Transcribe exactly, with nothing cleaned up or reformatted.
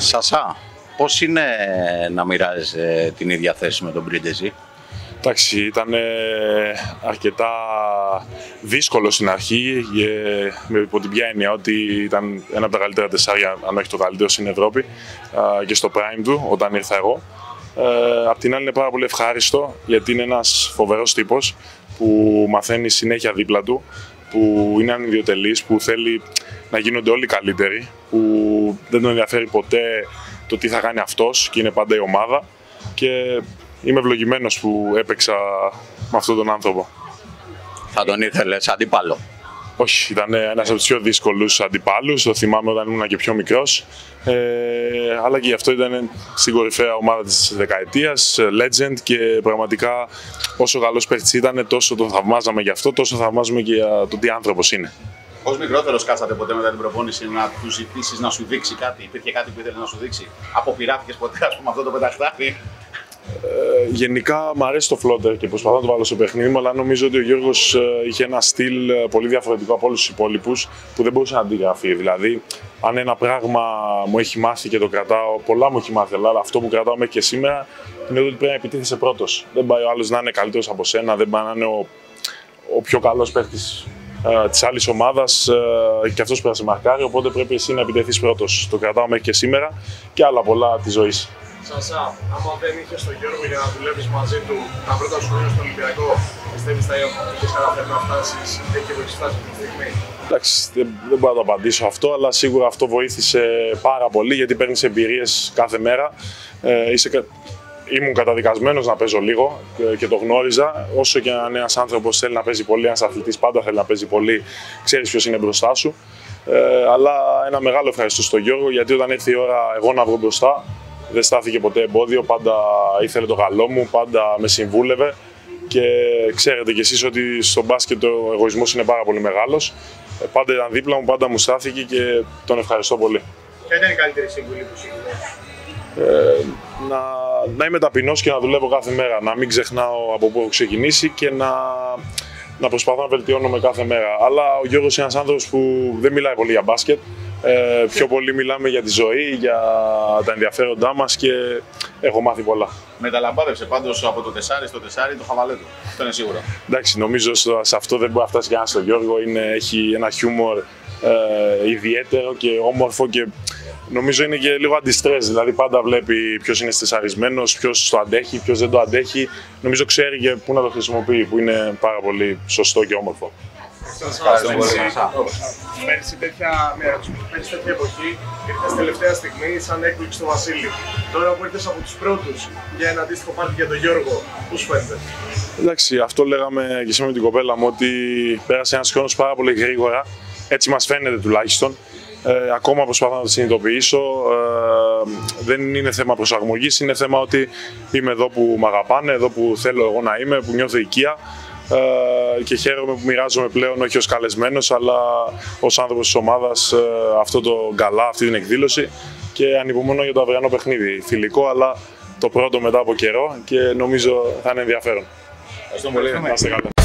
Σασά, πώς είναι να μοιράζεσαι την ίδια θέση με τον Πρίντεζη? Εντάξει, ήταν αρκετά δύσκολο στην αρχή, με υπό την ποια έννοια ότι ήταν ένα από τα καλύτερα τεσσάρια, αν όχι το καλύτερο στην Ευρώπη και στο prime του όταν ήρθα εγώ. Ε, απ' την άλλη είναι πάρα πολύ ευχάριστο γιατί είναι ένας φοβερός τύπος που μαθαίνει συνέχεια δίπλα του, που είναι ανιδιοτελής, που θέλει να γίνονται όλοι καλύτεροι, που δεν τον ενδιαφέρει ποτέ το τι θα κάνει αυτός και είναι πάντα η ομάδα, και είμαι ευλογημένος που έπαιξα με αυτόν τον άνθρωπο. Θα τον ήθελες αντίπαλο? Όχι, ήταν ένας από τους πιο δύσκολους αντιπάλους, το θυμάμαι όταν ήμουν και πιο μικρός, ε, αλλά και γι' αυτό ήταν στην κορυφαία ομάδα της δεκαετίας, legend, και πραγματικά όσο καλός παίκτης ήταν, τόσο τον θαυμάζαμε γι' αυτό, τόσο θαυμάζουμε και για το τι άνθρωπος είναι. Ως μικρότερος κάτσατε ποτέ μετά την προπόνηση να του ζητήσεις να σου δείξει κάτι? Υπήρχε κάτι που ήθελε να σου δείξει? Αποπειράθηκες ποτέ, ας πούμε, αυτό το πενταχτάρι? Ε, γενικά μου αρέσει το φλότερ και προσπαθώ να το βάλω στο παιχνίδι μου, αλλά νομίζω ότι ο Γιώργος ε, είχε ένα στυλ πολύ διαφορετικό από όλους τους υπόλοιπους που δεν μπορούσε να αντιγραφεί. Δηλαδή, αν ένα πράγμα μου έχει μάθει και το κρατάω, πολλά μου έχει μάθει, αλλά αυτό που κρατάω μέχρι και σήμερα είναι ότι πρέπει να επιτίθεσαι πρώτος. Δεν πάει ο άλλος να είναι καλύτερος από σένα, δεν πάει να είναι ο, ο πιο καλός παίκτης ε, της άλλης ομάδας ε, και αυτός πρέπει να σε μαρκάρει, οπότε πρέπει εσύ να επιτεθείς πρώτος. Το κρατάω μέχρι και σήμερα και άλλα πολλά της ζωής. Σασά, άμα δεν είχες τον Γιώργο για να δουλεύεις μαζί του τα πρώτα σου χρόνια στο Ολυμπιακό, πιστεύεις θα είχες καταφέρει να φτάσεις εκεί που έχεις φτάσει αυτή τη στιγμή? Εντάξει, δεν, δεν μπορώ να το απαντήσω αυτό, αλλά σίγουρα αυτό βοήθησε πάρα πολύ γιατί παίρνεις εμπειρίες κάθε μέρα. Ε, είσαι, ήμουν καταδικασμένος να παίζω λίγο και, και το γνώριζα. Όσο και αν ένας άνθρωπος θέλει να παίζει πολύ, ένας αθλητής πάντα θέλει να παίζει πολύ, ξέρεις ποιος είναι μπροστά σου. Ε, αλλά ένα μεγάλο ευχαριστώ στον Γιώργο, γιατί όταν ήρθε η ώρα εγώ να βγω μπροστά, δεν στάθηκε ποτέ εμπόδιο, πάντα ήθελε το καλό μου, πάντα με συμβούλευε, και ξέρετε κι εσείς ότι στο μπάσκετ ο εγωισμός είναι πάρα πολύ μεγάλος. Πάντα ήταν δίπλα μου, πάντα μου στάθηκε και τον ευχαριστώ πολύ. Ποια ήταν η καλύτερη συμβουλή που σου έδωσε? Ε, να, να είμαι ταπεινός και να δουλεύω κάθε μέρα, να μην ξεχνάω από πού έχω ξεκινήσει και να, να προσπαθώ να βελτιώνομαι κάθε μέρα. Αλλά ο Γιώργος είναι ένας άνθρωπος που δεν μιλάει πολύ για μπάσκετ. Ε, πιο πολύ μιλάμε για τη ζωή, για τα ενδιαφέροντά μας, και έχω μάθει πολλά. Μεταλαμπάδευσε πάντως από το τεσάρι στο τεσάρι το χαβαλέ του. Αυτό είναι σίγουρο. Εντάξει, νομίζω σε αυτό δεν μπορεί να φτάσει κανένας στον Γιώργο. Είναι, έχει ένα χιούμορ ε, ιδιαίτερο και όμορφο, και νομίζω είναι και λίγο αντιστρες. Δηλαδή πάντα βλέπει ποιος είναι στεσαρισμένος, ποιος το αντέχει, ποιος δεν το αντέχει. Νομίζω ξέρει και πού να το χρησιμοποιεί, που είναι πάρα πολύ σωστό και όμορφο. Πέρσι τέτοια, πέρσι τέτοια εποχή ήρθες τελευταία στιγμή σαν έκπληξη στο Βασίλη. Τώρα που ήρθες από τους πρώτους για ένα αντίστοιχο πάρτι για τον Γιώργο, πώς φαίνεται? Εντάξει, αυτό λέγαμε και σήμερα με την κοπέλα μου, ότι πέρασε ένας χρόνος πάρα πολύ γρήγορα. Έτσι μας φαίνεται τουλάχιστον. Ε, ακόμα προσπαθώ να το συνειδητοποιήσω. Ε, δεν είναι θέμα προσαρμογής, είναι θέμα ότι είμαι εδώ που με αγαπάνε, εδώ που θέλω εγώ να είμαι, που νιώθω οικία. Uh, και χαίρομαι που μοιράζομαι πλέον όχι ως καλεσμένος, αλλά ως άνθρωπος της ομάδας uh, αυτό το γκαλά, αυτή την εκδήλωση, και ανυπομονώ για το αυριανό παιχνίδι. Φιλικό, αλλά το πρώτο μετά από καιρό, και νομίζω θα είναι ενδιαφέρον. Ευχαριστώ πολύ. Να είστε καλά.